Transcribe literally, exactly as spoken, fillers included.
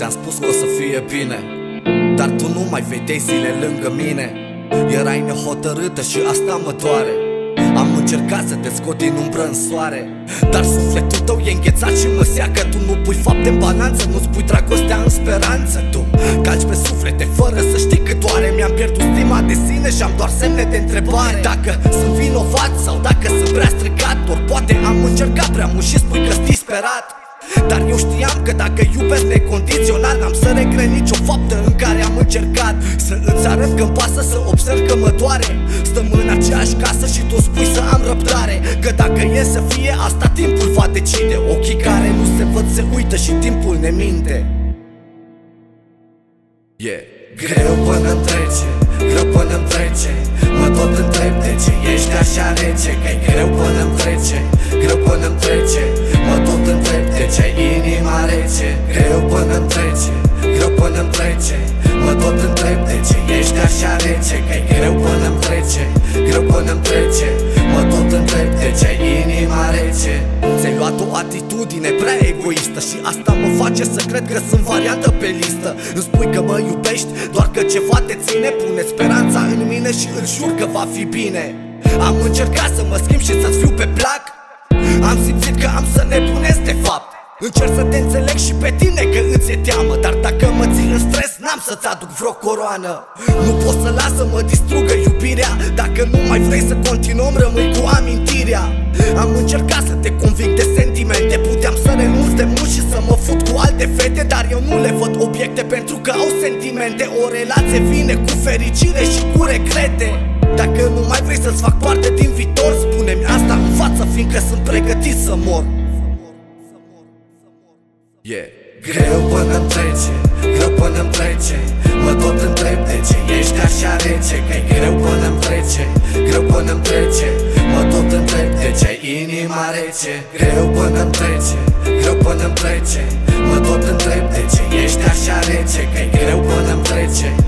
ți-am spus că o să fie bine, dar tu nu mai vedeai zile lângă mine. Erai nehotărâtă și asta mă doare. Am încercat să te scot din umbră în soare, dar sufletul tău e înghețat și mă seacă. Tu nu pui fapte în balanță, nu-ți pui dragostea în speranță. Tu calci pe suflete fără să știi cât doare. Mi-am pierdut stima de sine și am doar semne de întrebare. Dacă sunt vinovat sau dacă sunt prea stricat, ori poate am încercat prea mult și spui că-s disperat. Dar eu știam că dacă iubesc necondiționat, n-am să regret nicio faptă în care am încercat să îți arăt că-mi pasă, să observ că mă doare. Stăm în aceeași casă și tu spui să am răbdare, că dacă e să fie asta, timpul va decide. Ochii care nu se văd se uită și timpul ne minte. Yeah. Greu până-mi trece, greu până-mi trece, mă tot întreb de ce ești așa rece. Că-i greu până-mi trece, greu până-mi trece, mă tot întreb de ce ai inima rece. Greu până-mi trece, greu până-mi trece, mă tot întreb de ce ești așa rece. Că-i greu până-mi trece, greu până-mi trece, mă tot întreb de ce ai inima rece. Ți-ai luat o atitudine prea egoistă și asta mă face să cred că sunt variantă pe listă. Îmi spui că mă iubești, doar că ceva te ține. Pune speranța în mine și îl jur că va fi bine. Am încercat să mă schimb și să-ți fiu pe plac. Am simțit că am să nebunesc de fapt. Încerc să te înțeleg și pe tine că îți e teamă, dar dacă mă ții în stres, n-am să-ți aduc vreo coroană. Nu pot să las să mă distrugă iubirea. Dacă nu mai vrei să continuăm, rămâi cu amintirea. Am încercat să te conving de sentimente, puteam să renunț de mult și să mă fut cu alte fete, dar eu nu le văd obiecte pentru că au sentimente. O relație vine cu fericire și cu regrete. Dacă nu mai vrei să-ți fac parte din viitor, spune-mi asta în față, fiindcă sunt pregătit să mor. Yeah. Greu până-mi trece, greu până-mi trece, mă tot întreb de ce ești așa rece. Că-i greu până-mi trece, greu până-mi trece, mă tot întreb de ce ai inima rece. Greu până-mi trece, greu până-mi trece, mă tot întreb de ce ești așa rece. Că-i greu până-mi trece,